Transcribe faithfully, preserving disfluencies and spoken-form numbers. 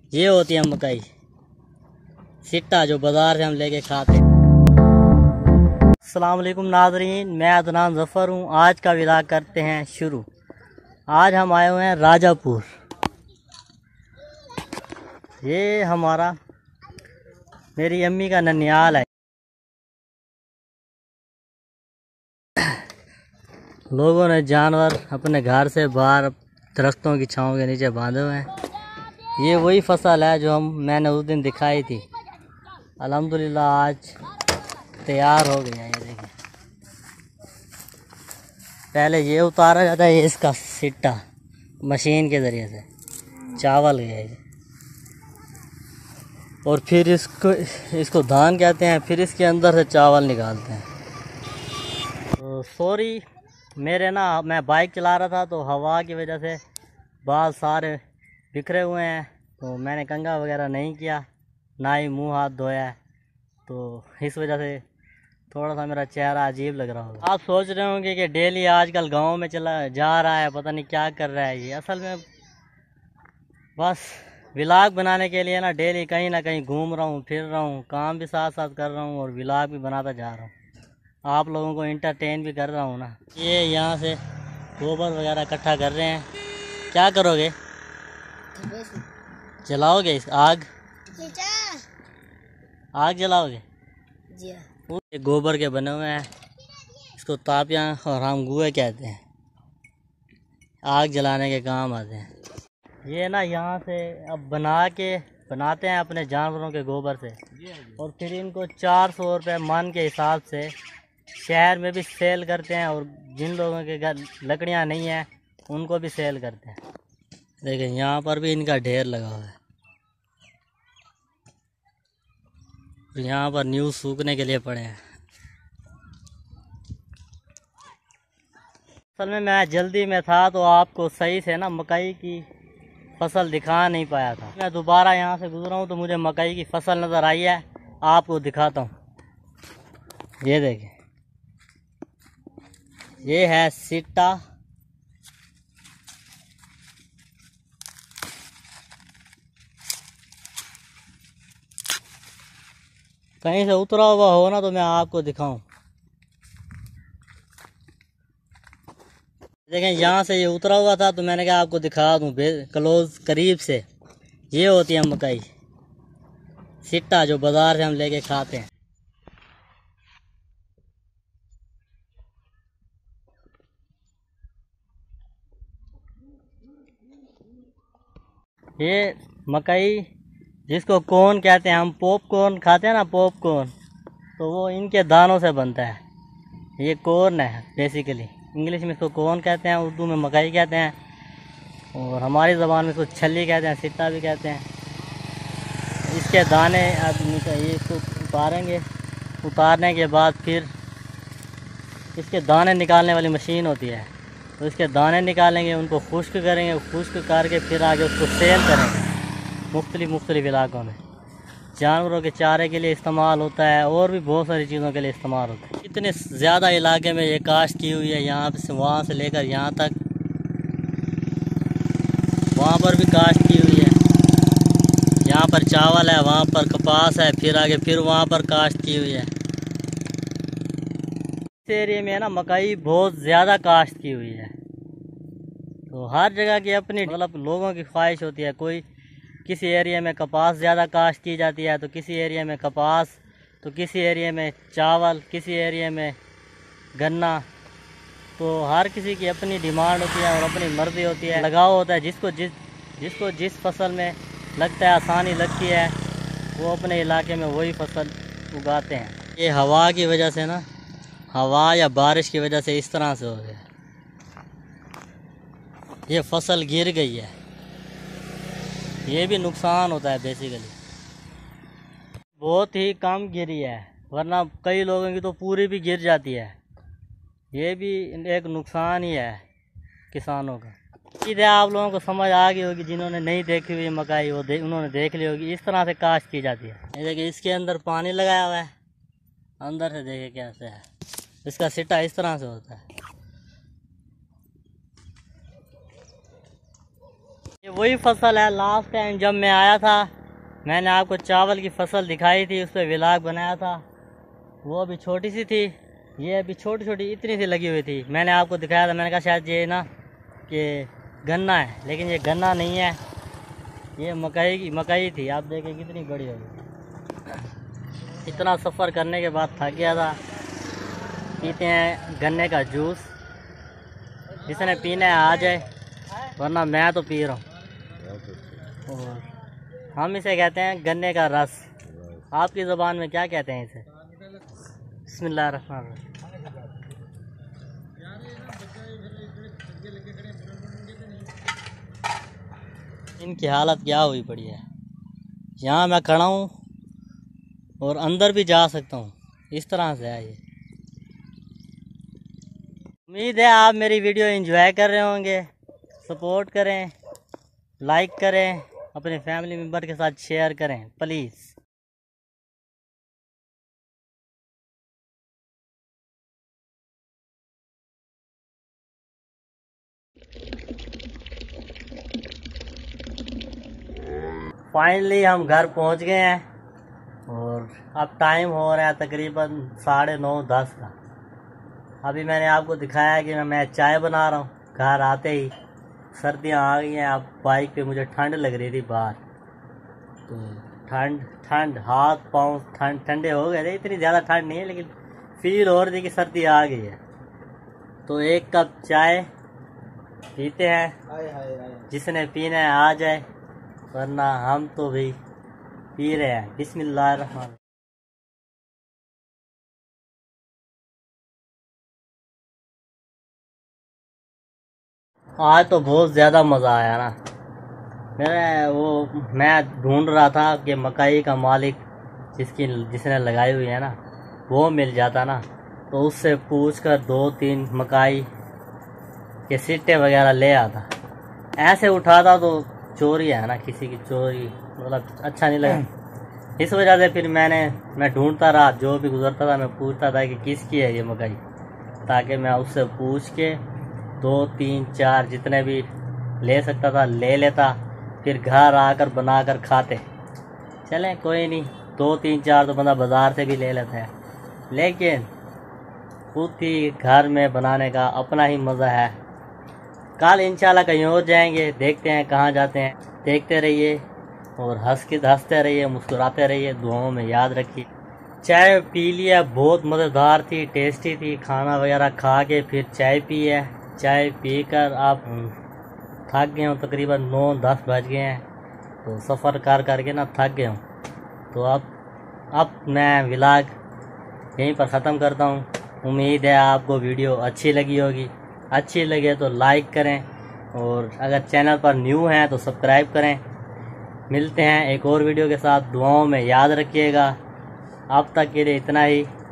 ये होती है मकई सिट्टा जो बाजार से हम लेके खाते। अस्सलाम वालेकुम नाज़रीन, मैं अदनान ज़फ़र हूँ। आज का व्लॉग करते हैं शुरू। आज हम आए हुए हैं राजापुर। ये हमारा मेरी अम्मी का ननियाल है। लोगों ने जानवर अपने घर से बाहर दरख्तों की छांव के नीचे बांधे हुए हैं। ये वही फसल है जो हम मैंने उस दिन दिखाई थी। अल्हम्दुलिल्लाह आज तैयार हो गया। ये देखिए, पहले ये उतारा जाता है, ये इसका सिट्टा मशीन के ज़रिए से चावल गया है, और फिर इसको इसको धान कहते हैं। फिर इसके अंदर से चावल निकालते हैं। तो सॉरी, मेरे ना मैं बाइक चला रहा था तो हवा की वजह से बाल सारे बिखरे हुए हैं, तो मैंने कंघा वगैरह नहीं किया, ना ही मुंह हाथ धोया है, तो इस वजह से थोड़ा सा मेरा चेहरा अजीब लग रहा होगा। आप सोच रहे होंगे कि डेली आजकल गांव में चला जा रहा है, पता नहीं क्या कर रहा है। ये असल में बस व्लॉग बनाने के लिए ना डेली कहीं ना कहीं घूम रहा हूँ, फिर रहा हूँ, काम भी साथ साथ कर रहा हूँ और व्लॉग भी बनाता जा रहा हूँ। आप लोगों को इंटरटेन भी कर रहा हूँ ना। ये यहाँ से गोबर वगैरह इकट्ठा कर रहे हैं। क्या करोगे? जलाओगे इस आग आग जलाओगे? ये गोबर के बने हुए हैं, इसको तापियाँ और हम गुए कहते हैं। आग जलाने के काम आते हैं। ये ना यहाँ से अब बना के बनाते हैं अपने जानवरों के गोबर से, और फिर इनको चार सौ रुपये मन के हिसाब से शहर में भी सेल करते हैं, और जिन लोगों के घर लकड़ियाँ नहीं हैं उनको भी सेल करते हैं। देखिए यहाँ पर भी इनका ढेर लगा हुआ है। यहाँ पर न्यूज़ सूखने के लिए पड़े हैं। असल में मैं जल्दी में था तो आपको सही से ना मकई की फसल दिखा नहीं पाया था। मैं दोबारा यहाँ से गुजरा हूँ तो मुझे मकई की फसल नज़र आई है, आपको दिखाता हूँ। ये देखिए, ये है सिट्टा। कहीं से उतरा हुआ हो ना तो मैं आपको दिखाऊं। देखें, यहाँ से ये उतरा हुआ था तो मैंने कहा आपको दिखा दूं क्लोज करीब से। ये होती है मकई सिट्टा जो बाजार से हम लेके खाते हैं। ये मकई जिसको कॉर्न कहते हैं, हम पॉपकॉर्न खाते हैं ना, पॉपकॉर्न, तो वो इनके दानों से बनता है। ये कॉर्न है बेसिकली, इंग्लिश में इसको कॉर्न कहते हैं, उर्दू में मकई कहते हैं, और हमारी ज़बान में इसको छल्ली कहते हैं, सिट्टा भी कहते हैं। इसके दाने आदमी का ये इसको उतारेंगे, उतारने के बाद फिर इसके दाने निकालने वाली मशीन होती है, तो इसके दाने निकालेंगे, उनको खुश्क करेंगे, खुश्क करके फिर आगे उसको सेल करेंगे मुख्तलिफ मुख्तलिफ इलाकों में। जानवरों के चारे के लिए इस्तेमाल होता है, और भी बहुत सारी चीज़ों के लिए इस्तेमाल होता है। इतने ज़्यादा इलाके में ये काश्त की हुई है, यहाँ से वहाँ से लेकर यहाँ तक, वहाँ पर भी काश्त की हुई है। यहाँ पर चावल है, वहाँ पर कपास है, फिर आगे फिर वहाँ पर काश्त की हुई है। इस एरिया में ना मकई बहुत ज़्यादा काश्त की हुई है। तो हर जगह की अपनी मतलब लोगों की ख्वाहिश होती है। कोई किसी एरिया में कपास ज़्यादा काश्त की जाती है तो किसी एरिया में कपास, तो किसी एरिया में चावल, किसी एरिया में गन्ना। तो हर किसी की अपनी डिमांड होती है और अपनी मर्ज़ी होती है, लगाव होता है। जिसको जिस जिसको जिस फसल में लगता है, आसानी लगती है, वो अपने इलाके में वही फसल उगाते हैं। ये हवा की वजह से ना, हवा या बारिश की वजह से इस तरह से हो गया। ये फसल गिर गई है, ये भी नुकसान होता है बेसिकली। बहुत ही कम गिरी है, वरना कई लोगों की तो पूरी भी गिर जाती है। ये भी एक नुकसान ही है किसानों का। इधर आप लोगों को समझ आ गई होगी, जिन्होंने नहीं देखी हुई मकई वो दे, उन्होंने देख ली होगी। इस तरह से काश्त की जाती है। ये देखिए, इसके अंदर पानी लगाया हुआ है, अंदर से देखिए कैसे है। इसका सिट्टा इस तरह से होता है। ये वही फसल है, लास्ट टाइम जब मैं आया था मैंने आपको चावल की फसल दिखाई थी, उस पर व्लॉग बनाया था। वो अभी छोटी सी थी, ये अभी छोटी छोटी इतनी सी लगी हुई थी। मैंने आपको दिखाया था, मैंने कहा शायद ये ना कि गन्ना है, लेकिन ये गन्ना नहीं है, ये मकई की मकई थी। आप देखें कितनी बड़ी होगी। इतना सफ़र करने के बाद थक गया था। पीते हैं गन्ने का जूस, जिसने पीना है आ जाए, वरना मैं तो पी रहा हूँ। और हम इसे कहते हैं गन्ने का रस। आपकी ज़ुबान में क्या कहते हैं इसे? बिस्मिल्लाहिर्रहमानिर्रहीम। इनकी हालत क्या हुई पड़ी है। यहाँ मैं खड़ा हूँ और अंदर भी जा सकता हूँ, इस तरह से है ये। उम्मीद है आप मेरी वीडियो एंजॉय कर रहे होंगे। सपोर्ट करें, लाइक करें, अपने फैमिली मेम्बर के साथ शेयर करें प्लीज़। फाइनली हम घर पहुंच गए हैं और अब टाइम हो रहा है तकरीबन साढ़े नौ दस का। अभी मैंने आपको दिखाया कि मैं चाय बना रहा हूँ। घर आते ही सर्दियाँ आ गई हैं। अब बाइक पे मुझे ठंड लग रही थी बाहर, तो ठंड ठंड हाथ पाँव ठंड ठंडे हो गए थे। इतनी ज़्यादा ठंड नहीं है, लेकिन फील हो रही थी कि सर्दी आ गई है। तो एक कप चाय पीते हैं, जिसने पीना है आ जाए, वरना हम तो भी पी रहे हैं। बिस्मिल्लाहिर्रहमानिर्रहीम। आज तो बहुत ज़्यादा मज़ा आया ना। मेरे वो मैं ढूंढ रहा था कि मकई का मालिक जिसकी जिसने लगाई हुई है ना, वो मिल जाता ना, तो उससे पूछकर दो तीन मकई के सिट्टे वगैरह ले आता। ऐसे उठाता तो चोरी है ना, किसी की चोरी, मतलब अच्छा नहीं लगा। इस वजह से फिर मैंने मैं ढूंढता रहा, जो भी गुजरता था मैं पूछता था कि किसकी है ये मकई, ताकि मैं उससे पूछ के दो तीन चार जितने भी ले सकता था ले लेता, फिर घर आकर बनाकर खाते। चलें कोई नहीं, दो तीन चार तो बंदा बाज़ार से भी ले लेता है, लेकिन खुद ही घर में बनाने का अपना ही मज़ा है। कल इंशाल्लाह कहीं और जाएंगे, देखते हैं कहाँ जाते हैं। देखते रहिए और हंस के हंसते रहिए, मुस्कुराते रहिए, दुआओं में याद रखिए। चाय पी लिया, बहुत मज़ेदार थी, टेस्टी थी। खाना वगैरह खा के फिर चाय पी है। चाय पीकर आप थक गए हूँ, तकरीबन नौ दस बज गए हैं, तो सफ़र कर करके ना थक गए हूँ। तो अब अब मैं व्लॉग यहीं पर ख़त्म करता हूँ। उम्मीद है आपको वीडियो अच्छी लगी होगी। अच्छी लगे तो लाइक करें, और अगर चैनल पर न्यू हैं तो सब्सक्राइब करें। मिलते हैं एक और वीडियो के साथ। दुआओं में याद रखिएगा। अब तक के लिए इतना ही।